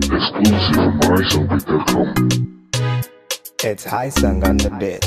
Exclusive from HiSongBeat.com. It's HiSong on the beat.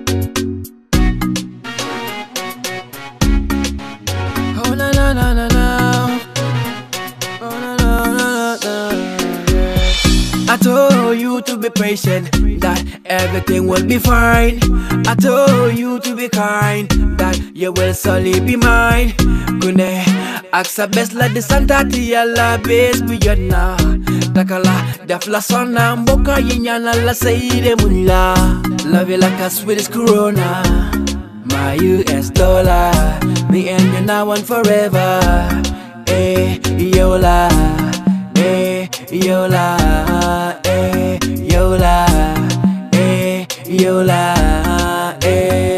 Oh na na na na na. Oh na na na na. Yeah. I told you to be patient, that everything will be fine. I told you to be kind, that you will solely be mine. Kune aksa best la de Santa Tia la base beyond na. Takala defla sona mboka yinyana la seide munla. Love you like a Swedish corona, my US dollar. Me and you now and forever. Eh, yola, eh, yola, eh, yola, eh, yola, eh.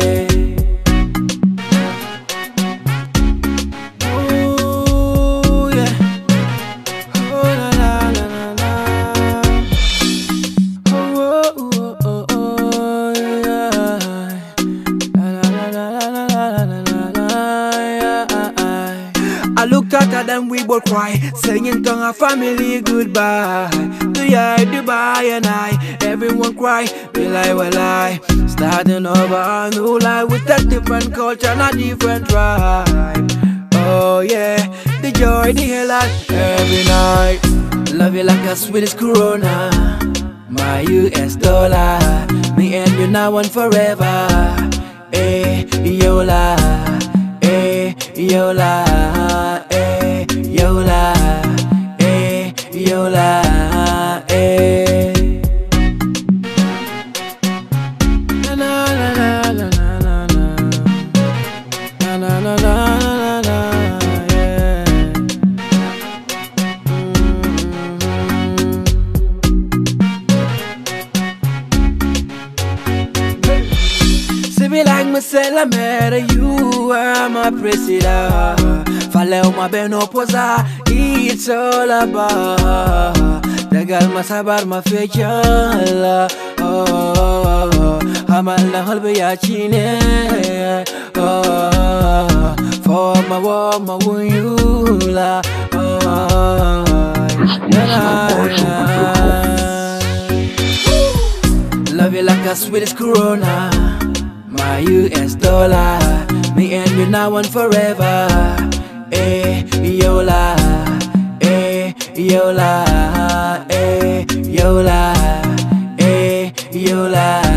Ooh, yeah. Oh, la, la, la, la, la. Oh, oh, oh, oh, oh, yeah. La, la, la, la, la, la, la, la, yeah. I looked at her, then we both cry, singing to our family goodbye. To ya, Dubai and I, everyone cry, will I, starting over a new life with a different culture and a different tribe. Oh yeah, the joy, the hell out every night. Love you like a Swedish corona, my US dollar. Me and you now and forever. Eh, yola, eh, yola, eh, yola, eh, yola, eh. Na na na na na na na na na na na na, yeah. See me like me say I met you, I'm a president. Follow my beno posa, it's all about. The girl must have my future. Oh, I'm a little bit yachine. Oh, for my war, my woola. Oh, love you like a Swedish corona, my US dollar. Me and you now and forever. Eh, yola, eh, yola, eh, yola, eh, yola.